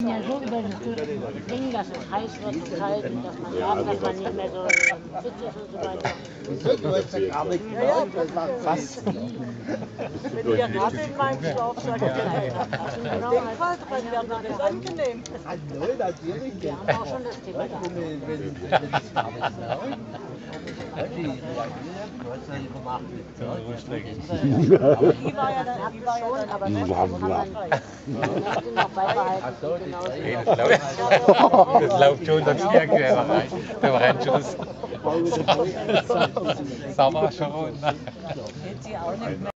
Ja, so über das Ding, dass es heiß wird und kalt und dass man merkt, dass man nicht mehr so fit ist und so weiter. Du hast ja gar nicht gemerkt, das macht fast. Wenn ihr gerade in meinem Schlafsack seid, Denkfall drin wäre das nicht angenehm. Ah, nö, natürlich. Wir haben auch schon das Thema gehabt. Wenn es gar nicht merkt. Die reagieren, du hast ja gemacht mit Zeug. Aber die war ja dann, Schon, aber das kann man die Nächte noch beibehalten. Genauso. Das läuft schon das Kirchwehr rein. Da rennt schon das Sommer schon runter. geht sie auch nicht mehr.